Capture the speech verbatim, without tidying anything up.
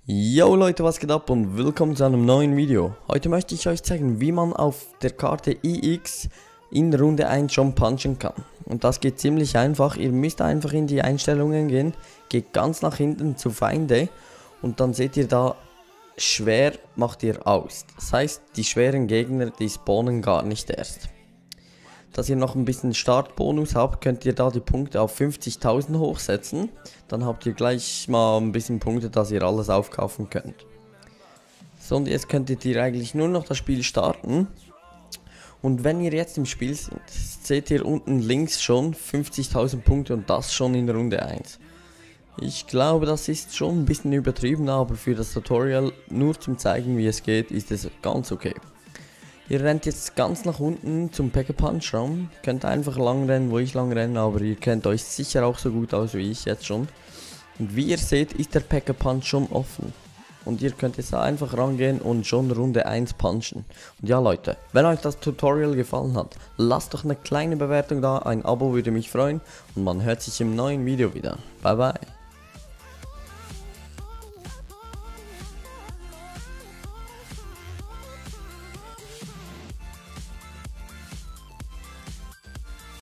Yo Leute, was geht ab und willkommen zu einem neuen Video. Heute möchte ich euch zeigen, wie man auf der Karte I X in Runde eins schon punchen kann. Und das geht ziemlich einfach. Ihr müsst einfach in die Einstellungen gehen, geht ganz nach hinten zu Feinde und dann seht ihr da, schwer macht ihr aus. Das heißt, die schweren Gegner, die spawnen gar nicht erst. Dass ihr noch ein bisschen Startbonus habt, könnt ihr da die Punkte auf fünfzigtausend hochsetzen. Dann habt ihr gleich mal ein bisschen Punkte, dass ihr alles aufkaufen könnt. So, und jetzt könntet ihr eigentlich nur noch das Spiel starten. Und wenn ihr jetzt im Spiel seid, seht ihr unten links schon fünfzigtausend Punkte und das schon in Runde eins. Ich glaube, das ist schon ein bisschen übertrieben, aber für das Tutorial, nur zum zeigen, wie es geht, ist es ganz okay. Ihr rennt jetzt ganz nach unten zum Pack-a-Punch-Raum, könnt einfach lang rennen, wo ich lang renne, aber ihr kennt euch sicher auch so gut aus wie ich jetzt schon. Und wie ihr seht, ist der Pack-a-Punch schon offen. Und ihr könnt jetzt einfach rangehen und schon Runde eins punchen. Und ja Leute, wenn euch das Tutorial gefallen hat, lasst doch eine kleine Bewertung da, ein Abo würde mich freuen und man hört sich im neuen Video wieder. Bye bye.